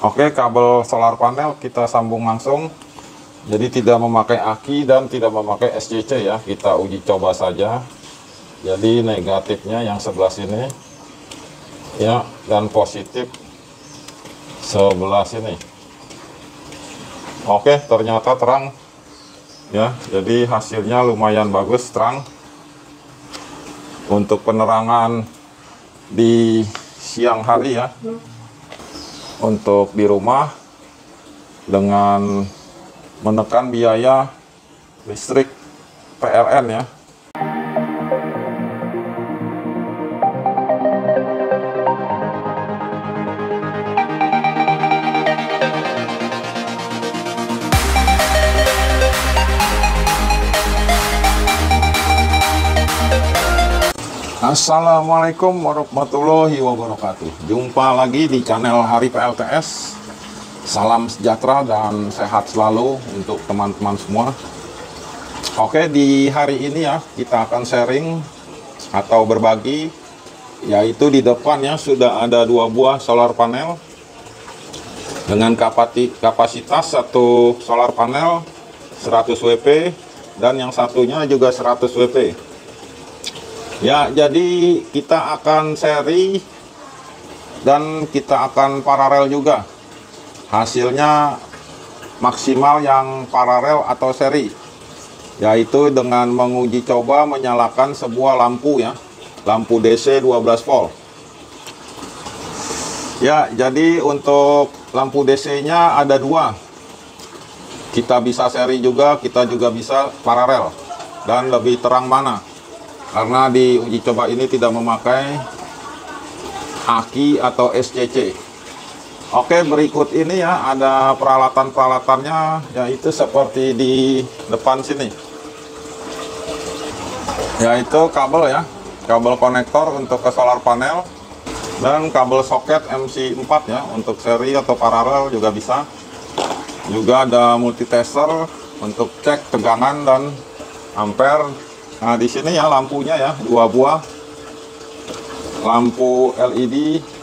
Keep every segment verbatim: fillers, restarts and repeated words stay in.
Oke, kabel solar panel kita sambung langsung. Jadi tidak memakai aki dan tidak memakai S C C ya. Kita uji coba saja. Jadi negatifnya yang sebelah sini ya, dan positif sebelah sini. Oke, ternyata terang ya. Jadi hasilnya lumayan bagus, terang. Untuk penerangan di siang hari ya, untuk di rumah dengan menekan biaya listrik P L N ya. Assalamualaikum warahmatullahi wabarakatuh. Jumpa lagi di channel Hari P L T S. Salam sejahtera dan sehat selalu untuk teman-teman semua. Oke, di hari ini ya kita akan sharing atau berbagi, yaitu di depannya sudah ada dua buah solar panel dengan kapasitas satu solar panel seratus watt dan yang satunya juga seratus watt. Ya, jadi kita akan seri dan kita akan paralel juga. Hasilnya maksimal yang paralel atau seri, yaitu dengan menguji coba menyalakan sebuah lampu ya, lampu D C dua belas volt. Ya, jadi untuk lampu D C-nya ada dua. Kita bisa seri juga, kita juga bisa paralel. Dan lebih terang mana? Karena di uji coba ini tidak memakai aki atau S C C. Oke, berikut ini ya ada peralatan-peralatannya, yaitu seperti di depan sini, yaitu kabel ya, kabel konektor untuk ke solar panel, dan kabel soket M C empat ya untuk seri atau paralel juga bisa. Juga ada multitester untuk cek tegangan dan ampere. Nah, di sini ya lampunya ya, dua buah lampu L E D,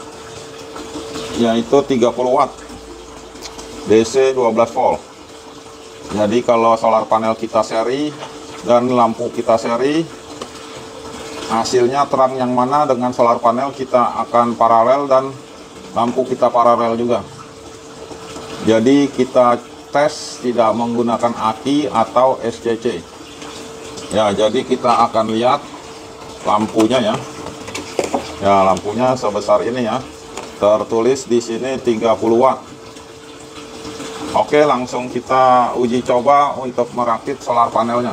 yaitu tiga puluh watt D C dua belas volt. Jadi kalau solar panel kita seri dan lampu kita seri, hasilnya terang yang mana dengan solar panel kita akan paralel dan lampu kita paralel juga. Jadi kita tes tidak menggunakan aki atau S C C. Ya, jadi kita akan lihat lampunya ya. Ya, lampunya sebesar ini ya. Tertulis di sini tiga puluh watt. Oke, langsung kita uji coba untuk merakit solar panelnya.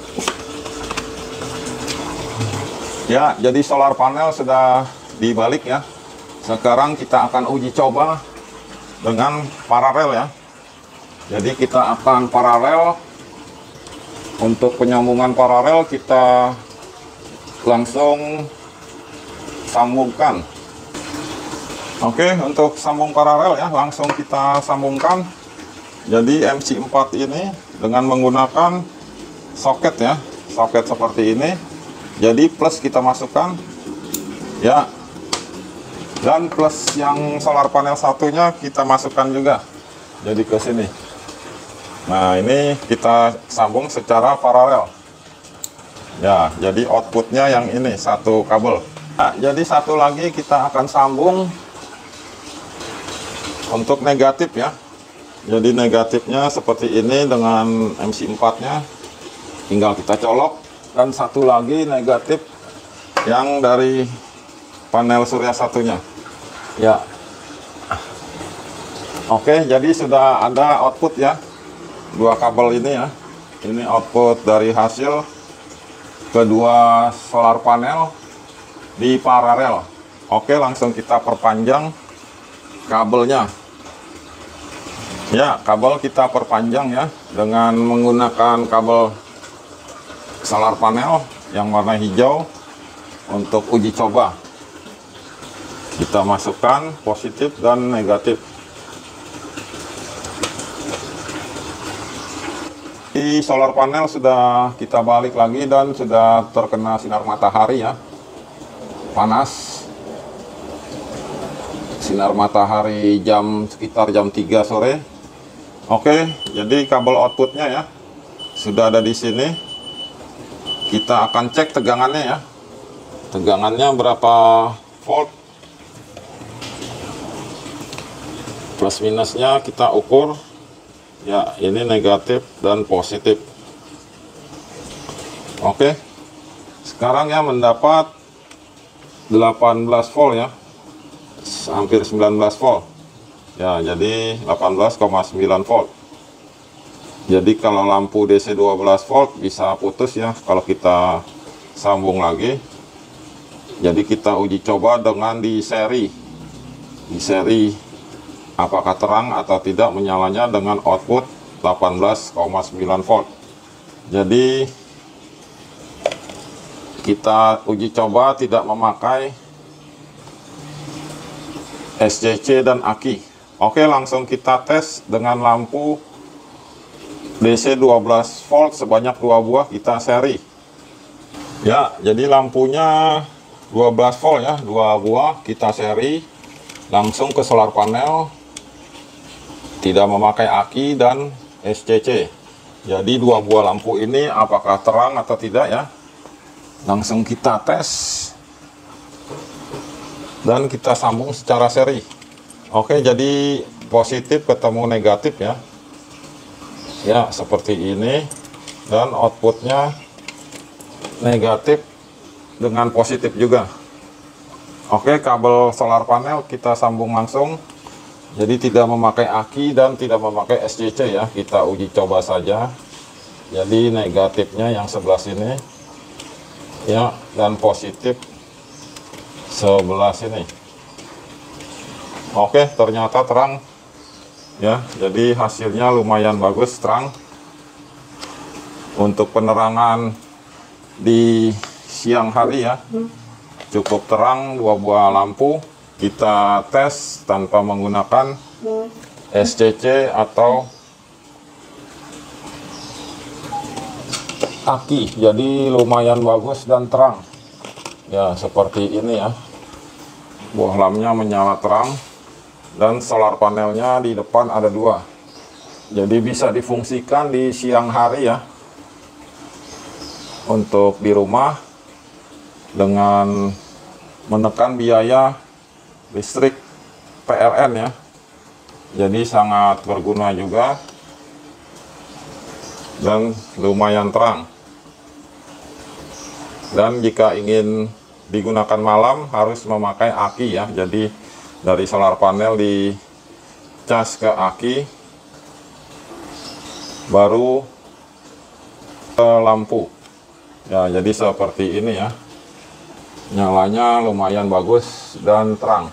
Ya, jadi solar panel sudah dibalik ya. Sekarang kita akan uji coba dengan paralel ya. Jadi kita akan paralel. Untuk penyambungan paralel kita langsung sambungkan. Oke, untuk sambung paralel ya langsung kita sambungkan. Jadi M C empat ini dengan menggunakan soket ya, soket seperti ini. Jadi plus kita masukkan ya, dan plus yang solar panel satunya kita masukkan juga. Jadi ke sini. Nah, ini kita sambung secara paralel. Ya, jadi outputnya yang ini satu kabel. Nah, jadi satu lagi kita akan sambung untuk negatif ya. Jadi negatifnya seperti ini dengan M C empat-nya. Tinggal kita colok. Dan satu lagi negatif yang dari panel surya satunya. Ya. Oke, jadi sudah ada output ya. Dua kabel ini ya, ini output dari hasil kedua solar panel di paralel. Oke, langsung kita perpanjang kabelnya ya. Kabel kita perpanjang ya dengan menggunakan kabel solar panel yang warna hijau. Untuk uji coba kita masukkan positif dan negatif. Di solar panel sudah kita balik lagi dan sudah terkena sinar matahari ya, panas. sinar matahari jam sekitar jam tiga sore. Oke, jadi kabel outputnya ya sudah ada di sini. Kita akan cek tegangannya ya. Tegangannya berapa volt. Plus minusnya kita ukur. Ya, ini negatif dan positif. Oke. Sekarang ya mendapat delapan belas volt ya. Hampir sembilan belas volt. Ya, jadi delapan belas koma sembilan volt. Jadi kalau lampu D C dua belas volt bisa putus ya kalau kita sambung lagi. Jadi kita uji coba dengan di seri. Di seri apakah terang atau tidak menyalanya dengan output delapan belas koma sembilan volt. Jadi kita uji coba tidak memakai S C C dan aki. Oke, langsung kita tes dengan lampu D C dua belas volt sebanyak dua buah kita seri. Ya, jadi lampunya dua belas volt ya, dua buah kita seri langsung ke solar panel, tidak memakai aki dan S C C. Jadi dua buah lampu ini apakah terang atau tidak ya? Langsung kita tes dan kita sambung secara seri. Oke, jadi positif ketemu negatif ya. Ya, seperti ini. Dan outputnya negatif dengan positif juga. Oke, kabel solar panel kita sambung langsung. Jadi tidak memakai aki dan tidak memakai S C C ya. Kita uji coba saja. Jadi negatifnya yang sebelah sini ya, dan positif sebelah sini. Oke, ternyata terang ya. Jadi hasilnya lumayan bagus, terang. Untuk penerangan di siang hari ya, cukup terang. Dua buah lampu kita tes tanpa menggunakan S C C atau aki, jadi lumayan bagus dan terang ya, seperti ini ya. Buah lampnya menyala terang dan solar panelnya di depan ada dua, jadi bisa difungsikan di siang hari ya untuk di rumah dengan menekan biaya listrik P L N ya. Jadi sangat berguna juga dan lumayan terang. Dan jika ingin digunakan malam harus memakai aki ya. Jadi dari solar panel di cas ke aki, baru ke lampu ya. Jadi seperti ini ya, nyalanya lumayan bagus dan terang.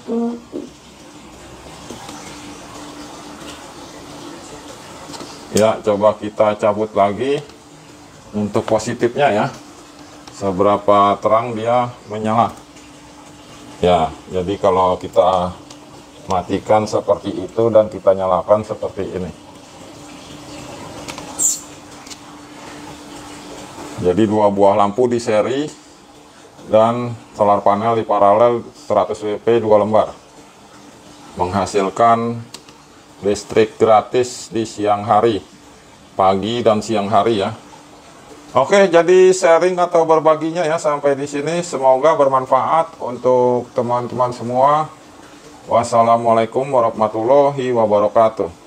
Ya, coba kita cabut lagi untuk positifnya ya, seberapa terang dia menyala ya. Jadi kalau kita matikan seperti itu dan kita nyalakan seperti ini, jadi dua buah lampu di seri dan solar panel di paralel seratus watt dua lembar, menghasilkan listrik gratis di siang hari, pagi dan siang hari ya. Oke, jadi sharing atau berbaginya ya sampai di sini, semoga bermanfaat untuk teman-teman semua. Wassalamualaikum warahmatullahi wabarakatuh.